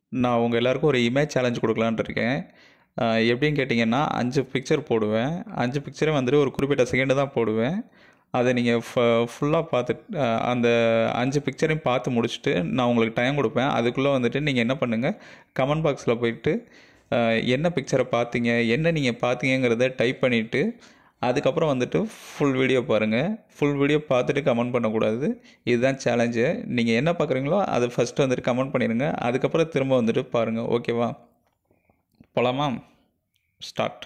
நான் உங்கள் எல்லாருக்கும் ஒரு இமேஜ் சேலஞ்ச் கொடுக்கலான்ட்டு இருக்கேன். எப்படின்னு கேட்டிங்கன்னா 5 பிக்சர் போடுவேன். 5 பிக்சரும் வந்துட்டு ஒரு குறிப்பிட்ட செகண்டு தான் போடுவேன். அதை நீங்கள் ஃபுல்லாக பார்த்துட்டு அந்த 5 பிக்சரையும் பார்த்து முடிச்சுட்டு நான் உங்களுக்கு டைம் கொடுப்பேன். அதுக்குள்ளே வந்துட்டு நீங்கள் என்ன பண்ணுங்கள், கமெண்ட் பாக்ஸில் போயிட்டு என்ன பிக்சரை பார்த்தீங்க, என்ன நீங்கள் பார்த்தீங்கிறத டைப் பண்ணிவிட்டு அதுக்கப்புறம் வந்துட்டு ஃபுல் வீடியோ பாருங்கள். ஃபுல் வீடியோ பார்த்துட்டு கமெண்ட் பண்ணக்கூடாது. இதுதான் சேலஞ்சு. நீங்கள் என்ன பார்க்குறீங்களோ அதை ஃபஸ்ட்டு வந்துட்டு கமெண்ட் பண்ணிடுங்க. அதுக்கப்புறம் திரும்ப வந்துட்டு பாருங்கள். ஓகேவா? போகலாமா? ஸ்டார்ட்.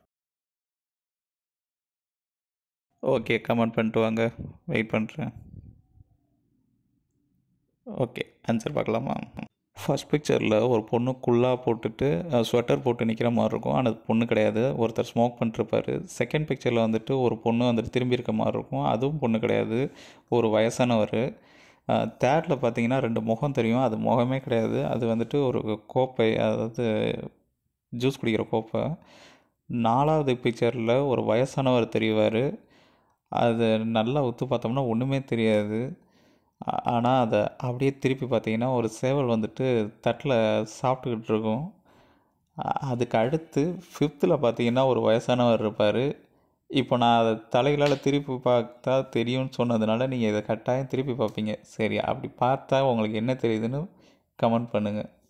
ஓகே, கமெண்ட் பண்ணிட்டு வாங்க. வெயிட் பண்ணுறேன். ஓகே, ஆன்சர் பார்க்கலாமா? ஃபர்ஸ்ட் பிக்சரில் ஒரு பொண்ணு குல்லாக போட்டுட்டு ஸ்வெட்டர் போட்டு நிற்கிற மாதிரி இருக்கும். ஆனால் அது பொண்ணு கிடையாது, ஒருத்தர் ஸ்மோக் பண்ணிருப்பார். செகண்ட் பிக்சரில் வந்துட்டு ஒரு பொண்ணு வந்துட்டு திரும்பி இருக்க மாதிரி இருக்கும். அதுவும் பொண்ணு கிடையாது, ஒரு வயசானவர். தேர்டில் பார்த்தீங்கன்னா 2 முகம் தெரியும், அது முகமே கிடையாது, அது வந்துட்டு ஒரு கோப்பை, அதாவது ஜூஸ் குடிக்கிற கோப்பை. 4வது பிக்சரில் ஒரு வயசானவர் தெரிவார். அது நல்லா உத்து பார்த்தோம்னா ஒன்றுமே தெரியாது. ஆனால் அதை அப்படியே திருப்பி பார்த்தீங்கன்னா ஒரு சேவல் வந்துட்டு தட்டில் சாப்பிட்டுக்கிட்டு இருக்கும். அதுக்கு அடுத்து 5த்தில் பார்த்தீங்கன்னா ஒரு வயசானவர் இருப்பார். இப்போ நான் அதை தலைகளால் திருப்பி பார்த்தா தெரியும்னு சொன்னதுனால நீங்கள் இதை கட்டாயம் திருப்பி பார்ப்பீங்க. சரி, அப்படி பார்த்தா உங்களுக்கு என்ன தெரியுதுன்னு கமெண்ட் பண்ணுங்கள்.